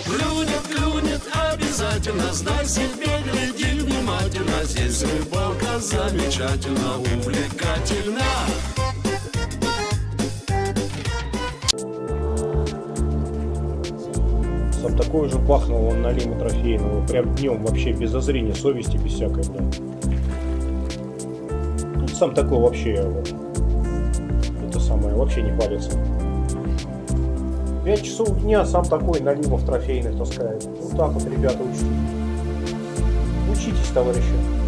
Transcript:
Клюнет, клюнет обязательно, знай себе, гляди внимательно. Здесь рыбалка замечательно, увлекательна. Сам такой же бахнул он на лиму трофейного, прям днем вообще без зазрения совести, без всякой, блядь. Тут сам такой вообще, вот, это самое, вообще не парится. 5 часов дня сам такой на лимов трофейных таскает. Вот так вот, ребята, учитесь. Учитесь, товарищи.